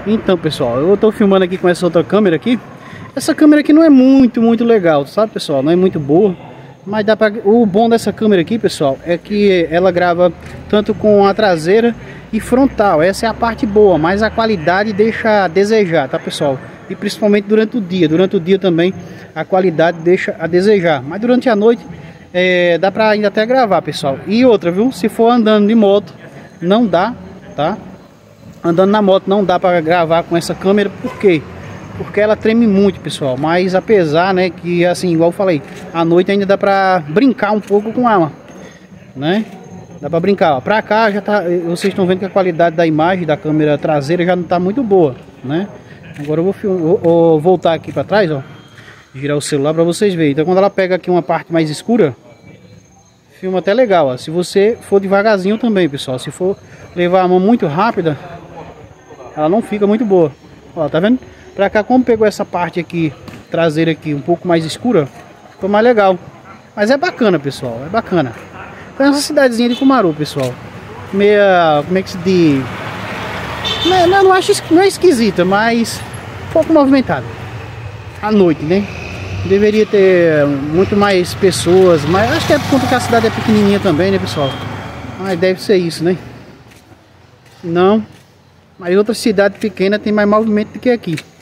Então, pessoal, eu tô filmando aqui com essa outra câmera aqui. Essa câmera aqui não é muito legal, sabe, pessoal? Não é muito boa. Mas dá pra... O bom dessa câmera aqui, pessoal, é que ela grava tanto com a traseira e frontal. Essa é a parte boa, mas a qualidade deixa a desejar, tá, pessoal? E principalmente durante o dia. Durante o dia também a qualidade deixa a desejar. Mas durante a noite dá pra ainda até gravar, pessoal. E outra, viu? Se for andando de moto, não dá, tá? Andando na moto não dá pra gravar com essa câmera. Por quê? Porque ela treme muito, pessoal. Mas apesar, né, que assim, igual eu falei, à noite ainda dá pra brincar um pouco com ela, né? Dá pra brincar, ó. Pra cá já tá, vocês estão vendo que a qualidade da imagem da câmera traseira já não tá muito boa, né? Agora eu vou voltar aqui pra trás, ó. Girar o celular pra vocês verem. Então quando ela pega aqui uma parte mais escura, filma até legal, ó. Se você for devagarzinho também, pessoal. Se for levar a mão muito rápida, ela não fica muito boa. Ó, tá vendo? Pra cá, como pegou essa parte aqui, traseira aqui, um pouco mais escura, ficou mais legal. Mas é bacana, pessoal, é bacana. Então essa cidadezinha de Cumaru, pessoal, meia, como é que se diz? Não acho, não é esquisita, mas um pouco movimentada. À noite, né? Deveria ter muito mais pessoas, mas acho que é por conta que a cidade é pequenininha também, né, pessoal? Mas deve ser isso, né? Não, mas outra cidade pequena tem mais movimento do que aqui.